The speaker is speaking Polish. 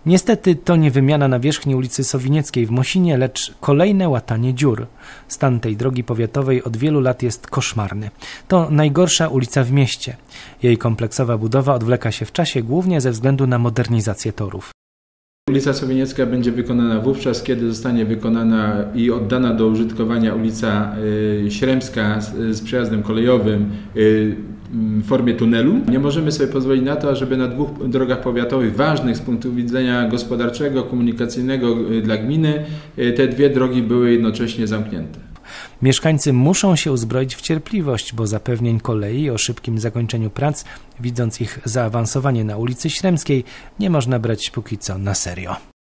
Niestety to nie wymiana nawierzchni ulicy Sowinieckiej w Mosinie, lecz kolejne łatanie dziur. Stan tej drogi powiatowej od wielu lat jest koszmarny. To najgorsza ulica w mieście. Jej kompleksowa budowa odwleka się w czasie głównie ze względu na modernizację torów. Ulica Sowiniecka będzie wykonana wówczas, kiedy zostanie wykonana i oddana do użytkowania ulica Śremska z przejazdem kolejowym w formie tunelu. Nie możemy sobie pozwolić na to, żeby na dwóch drogach powiatowych ważnych z punktu widzenia gospodarczego, komunikacyjnego dla gminy te dwie drogi były jednocześnie zamknięte. Mieszkańcy muszą się uzbroić w cierpliwość, bo zapewnień kolei o szybkim zakończeniu prac, widząc ich zaawansowanie na ulicy Śremskiej, nie można brać póki co na serio.